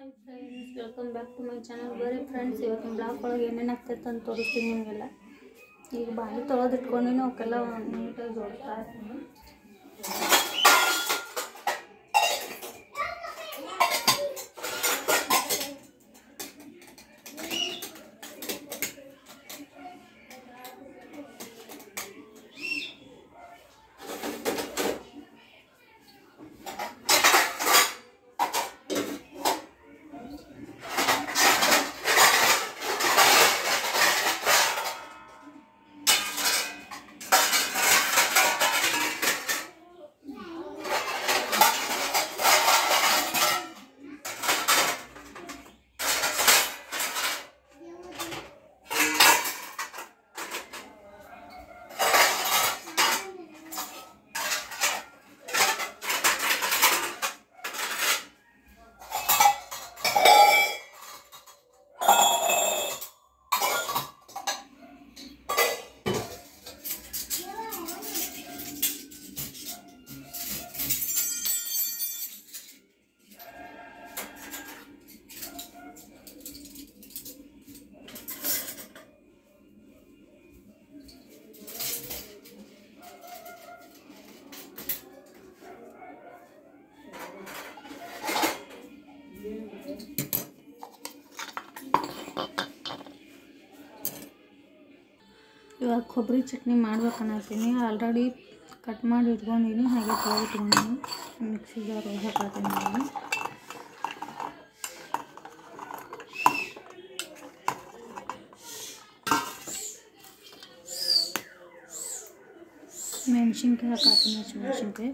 Hi friends, welcome back to my channel. ಬರೀ friends, ಇವತ್ತಿನ blog ಒಳಗೆ ಏನೇನು ಆಗ್ತೈತೆ ಅಂತ ತೋರಿಸ್ತೀನಿ ನಿಮಗೆಲ್ಲ. ಈಗ ಬಾಂಡೆ ತೊಳೆದಿಟ್ಕೊಂಡು ಅವಕ್ಕೆಲ್ಲ ನೀಟಾಗಿ ಜೋಡಿಸ್ತಾ ಇರ್ತೀನಿ. ಇವಾಗ ಕೊಬ್ಬರಿ ಚಟ್ನಿ ಮಾಡ್ಬೇಕನ್ನತ್ತೀನಿ. ಆಲ್ರೆಡಿ ಕಟ್ ಮಾಡಿ ಇಟ್ಕೊಂಡಿನಿ, ಹಾಗೆ ತೊಳೆದಿಟ್ಕೊಂಡಿನಿ. ಮಿಕ್ಸಿ ಜಾರ್ ಹಾಕತ್ತೀನಿ ನಾನು. ಮೆಣಸಿನ್ಕಾಯಿ ಹಾಕತ್ತೀನಿ, ಹಸಿಮೆಣಸಿನ್ಕಾಯಿ.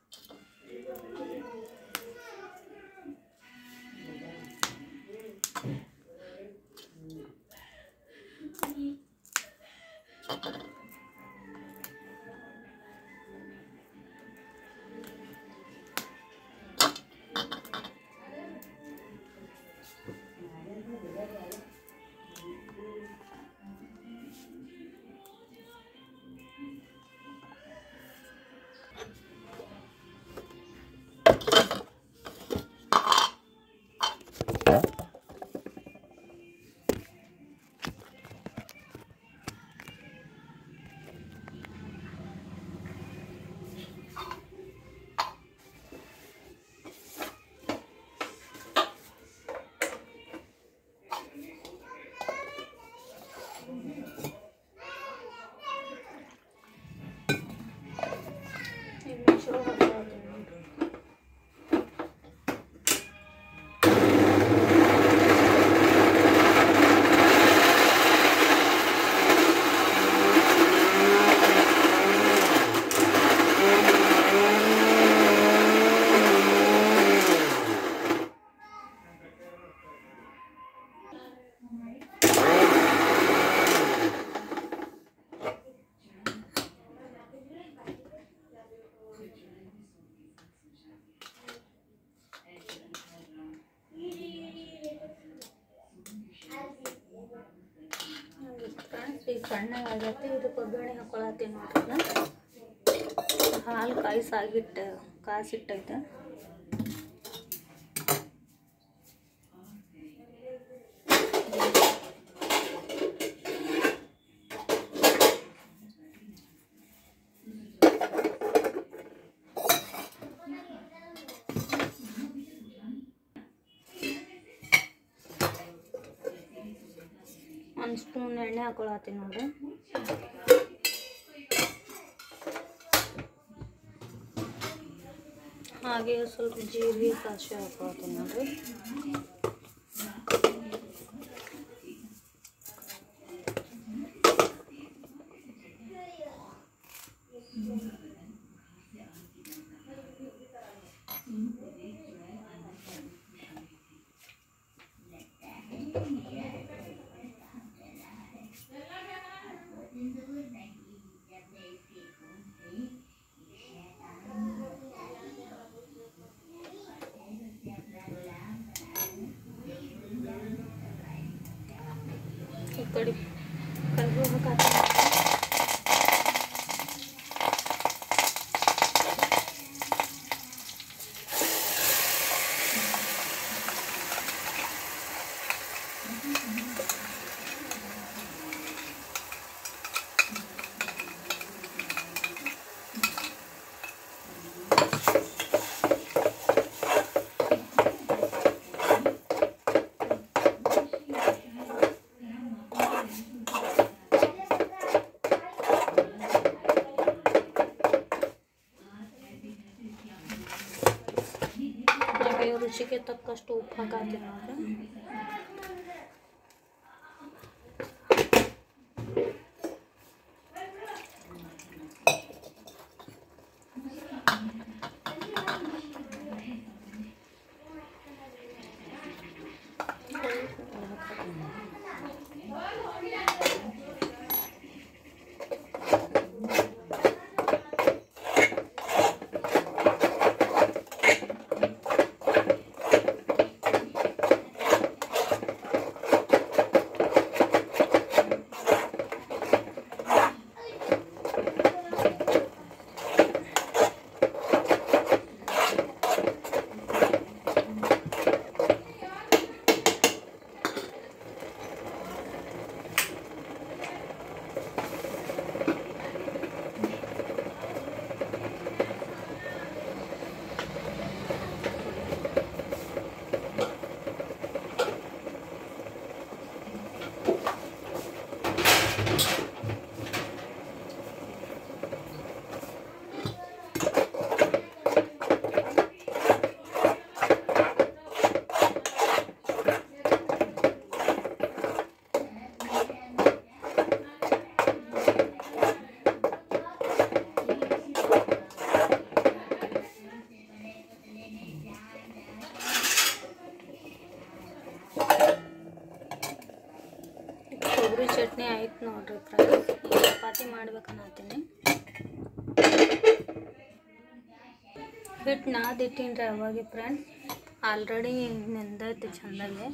ಈಗ ಸಣ್ಣಗೆ ಆಗೈತಿ. ಇದಕ್ಕೆ ಒಗ್ಗರಣೆ ಹಾಕೊಳತ್ತೀನಿ ನೋಡ್ರಿ. ಹಾಲು ಕಾಸಿಟ್ಟೈತೆ. ಒಂದು ಸ್ಪೂನ್ ಎಣ್ಣೆ ಹಾಕೊಳತ್ತೀನಿ ನೋಡ್ರಿ. ಹಾಗೆ ಸ್ವಲ್ಪ ಜೀರಿಗೆ ಸಾಸಿವೆ ಹಾಕೊಳತ್ತೀನಿ ನೋಡ್ರಿ. ಈ ಕಡೆ ಕರಿಬೇವು ಹಾಕ್ತೀನಿ. ರುಚಿಗೆ ತಕ್ಕಷ್ಟು ಉಪ್ಪು ಹಾಕತ್ತೀನಿ ನೋಡ್ರಿ. ಕೊಬ್ಬರಿ ಚಟ್ನಿ ಆಯ್ತು ನೋಡ್ರಿ ಫ್ರೆಂಡ್ಸ್. ಈಗ ಚಪಾತಿ ಮಾಡ್ಬೇಕನ್ನತ್ತೀನಿ. ಹಿಟ್ಟು ನಾದಿಟ್ಟಿನಿ ರೀ ಅವಾಗೆ ಫ್ರೆಂಡ್ಸ್. ಆಲ್ರೆಡಿ ನೆಂದೈತಿ ಚೆಂದಾಗೆ.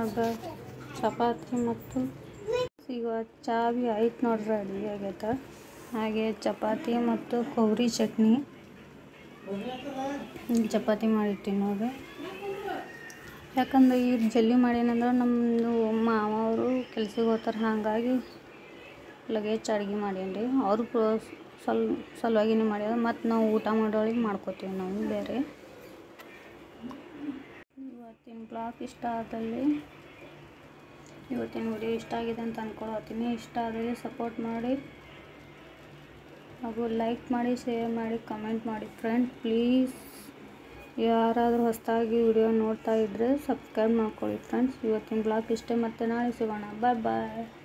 ಆಗ ಚಪಾತಿ ಮತ್ತು ಈಗ ಚಾ ಭೀ ಆಯ್ತು ನೋಡ್ರಿ, ರೆಡಿ ಆಗೈತೆ. ಹಾಗೆ ಚಪಾತಿ ಮತ್ತು ಕೊಬ್ಬರಿ ಚಟ್ನಿ ಚಪಾತಿ ಮಾಡಿರ್ತೀನಿ ನೋಡ್ರಿ. ಯಾಕಂದ್ರೆ ಈಗ ಜಲ್ದಿ ಮಾಡೇನಂದ್ರೆ ನಮ್ಮದು ಮಾವರು ಕೆಲ್ಸಕ್ಕೆ ಹೋಗ್ತಾರೆ, ಹಾಗಾಗಿ ಲಗೇಜ್ ಅಡುಗೆ ಮಾಡೇನಿ ರೀ. ಅವರು ಸಲುವಾಗಿನೇ ಮಾಡ್ಯಾರ. ಮತ್ತು ನಾವು ಊಟ ಮಾಡೋಳಿಗೆ ಮಾಡ್ಕೋತೀವಿ ನಾವು ಬೇರೆ. ಇವತ್ತಿನ ಬ್ಲಾಗ್ ಇಷ್ಟ ಆದಲ್ಲಿ, ಇವತ್ತಿನ ವಿಡಿಯೋ ಇಷ್ಟ ಆಗಿದೆ ಅಂತ ಅಂದ್ಕೊಳತ್ತೀನಿ. ಇಷ್ಟ ಆದರೆ ಸಪೋರ್ಟ್ ಮಾಡಿ ಹಾಗೂ ಲೈಕ್ ಮಾಡಿ, ಶೇರ್ ಮಾಡಿ, ಕಮೆಂಟ್ ಮಾಡಿ ಫ್ರೆಂಡ್. ಪ್ಲೀಸ್ ಯಾರಾದರೂ ಹೊಸದಾಗಿ ವಿಡಿಯೋ ನೋಡ್ತಾ ಇದ್ದರೆ ಸಬ್ಸ್ಕ್ರೈಬ್ ಮಾಡ್ಕೊಳ್ಳಿ ಫ್ರೆಂಡ್ಸ್. ಇವತ್ತಿನ ಬ್ಲಾಗ್ ಇಷ್ಟೇ, ಮತ್ತೆ ನಾಳೆ ಸಿಗೋಣ. ಬಾಯ್ ಬಾಯ್.